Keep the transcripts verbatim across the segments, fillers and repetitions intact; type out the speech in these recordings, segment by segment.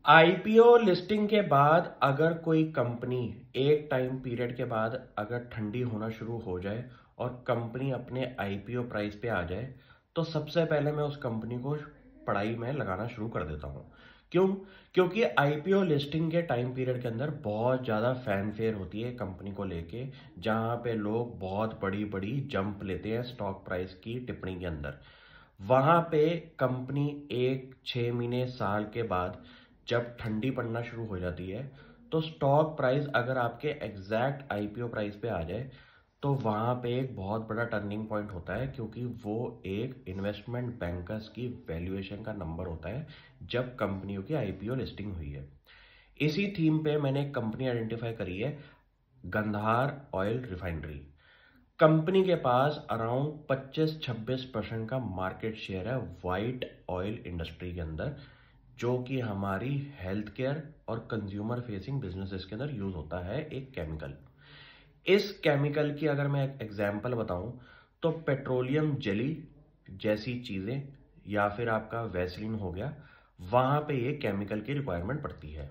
IPO listing के बाद अगर कोई कंपनी एक टाइम पीरियड के बाद अगर ठंडी होना शुरू हो जाए और कंपनी अपने आईपीओ प्राइस पे आ जाए, तो सबसे पहले मैं उस कंपनी को पढ़ाई में लगाना शुरू कर देता हूँ। क्यों? क्योंकि आईपीओ लिस्टिंग के टाइम पीरियड के अंदर बहुत ज़्यादा फैनफेयर होती है कंपनी को लेके, जहाँ पे लोग बहुत बड़ी बड़ी जंप लेते हैं स्टॉक प्राइस की टिप्पणी के अंदर। वहाँ पे कंपनी एक छः महीने साल के बाद जब ठंडी पड़ना शुरू हो जाती है, तो स्टॉक प्राइस अगर आपके एग्जैक्ट आईपीओ प्राइस पे आ जाए, तो वहाँ पे एक बहुत बड़ा टर्निंग पॉइंट होता है, क्योंकि वो एक इन्वेस्टमेंट बैंकर्स की वैल्यूएशन का नंबर होता है जब कंपनियों की आईपीओ लिस्टिंग हुई है। इसी थीम पे मैंने एक कंपनी आइडेंटिफाई करी है, गंधार ऑयल रिफाइनरी। कंपनी के पास अराउंड पच्चीस छब्बीस परसेंट का मार्केट शेयर है वाइट ऑयल इंडस्ट्री के अंदर, जो कि हमारी हेल्थ केयर और कंज्यूमर फेसिंग बिजनेसेस के अंदर यूज होता है एक केमिकल। इस केमिकल की अगर मैं एक एग्जांपल बताऊं, तो पेट्रोलियम जेली जैसी चीजें या फिर आपका वैसलीन हो गया, वहां पे ये केमिकल की रिक्वायरमेंट पड़ती है।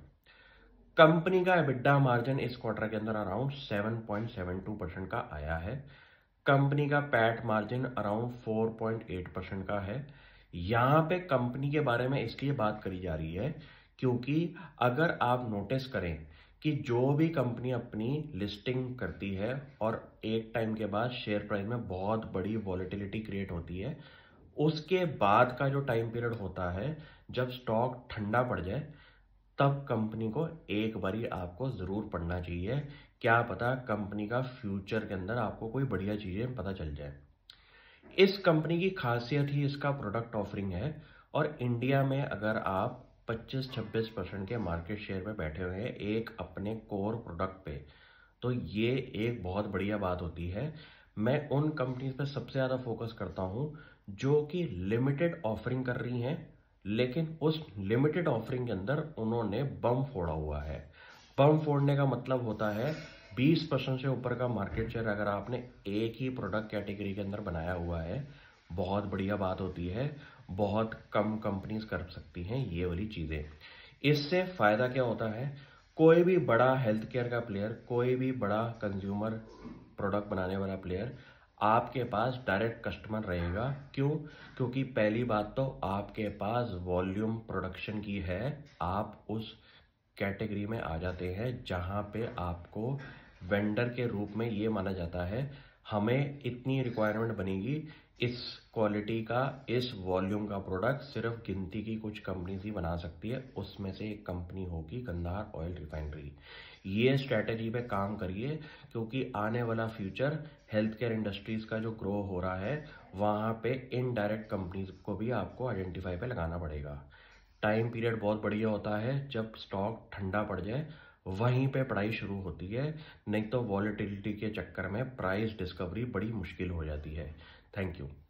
कंपनी का एबिडा मार्जिन इस क्वार्टर के अंदर around seven point seven two percent का आया है। कंपनी का PAT margin around four point eight percent का है। यहाँ पे कंपनी के बारे में इसलिए बात करी जा रही है क्योंकि अगर आप नोटिस करें कि जो भी कंपनी अपनी लिस्टिंग करती है और एक टाइम के बाद शेयर प्राइस में बहुत बड़ी वॉलेटिलिटी क्रिएट होती है, उसके बाद का जो टाइम पीरियड होता है जब स्टॉक ठंडा पड़ जाए, तब कंपनी को एक बारी आपको जरूर पढ़ना चाहिए। क्या पता कंपनी का फ्यूचर के अंदर आपको कोई बढ़िया चीजें पता चल जाए। इस कंपनी की खासियत ही इसका प्रोडक्ट ऑफरिंग है, और इंडिया में अगर आप पच्चीस छब्बीस परसेंट के मार्केट शेयर में बैठे हुए हैं एक अपने कोर प्रोडक्ट पे, तो ये एक बहुत बढ़िया बात होती है। मैं उन कंपनीज पे सबसे ज़्यादा फोकस करता हूँ जो कि लिमिटेड ऑफरिंग कर रही हैं, लेकिन उस लिमिटेड ऑफरिंग के अंदर उन्होंने बम फोड़ा हुआ है। बम फोड़ने का मतलब होता है बीस परसेंट से ऊपर का मार्केट शेयर अगर आपने एक ही प्रोडक्ट कैटेगरी के अंदर बनाया हुआ है, बहुत बढ़िया बात होती है। बहुत कम कंपनीज कर सकती हैं ये वाली चीज़ें। इससे फायदा क्या होता है, कोई भी बड़ा हेल्थ केयर का प्लेयर, कोई भी बड़ा कंज्यूमर प्रोडक्ट बनाने वाला प्लेयर आपके पास डायरेक्ट कस्टमर रहेगा। क्यों? क्योंकि पहली बात तो आपके पास वॉल्यूम प्रोडक्शन की है, आप उस कैटेगरी में आ जाते हैं जहां पे आपको वेंडर के रूप में ये माना जाता है हमें इतनी रिक्वायरमेंट बनेगी, इस क्वालिटी का इस वॉल्यूम का प्रोडक्ट सिर्फ गिनती की कुछ कंपनीज ही बना सकती है, उसमें से एक कंपनी होगी गंधार ऑयल रिफाइनरी। ये स्ट्रेटेजी पे काम करिए, क्योंकि आने वाला फ्यूचर हेल्थ केयर इंडस्ट्रीज का जो ग्रो हो रहा है, वहाँ पे इनडायरेक्ट कंपनीज को भी आपको आइडेंटिफाई पे लगाना पड़ेगा। टाइम पीरियड बहुत बढ़िया होता है जब स्टॉक ठंडा पड़ जाए, वहीं पे पढ़ाई शुरू होती है, नहीं तो वॉलेटिलिटी के चक्कर में प्राइस डिस्कवरी बड़ी मुश्किल हो जाती है। Thank you.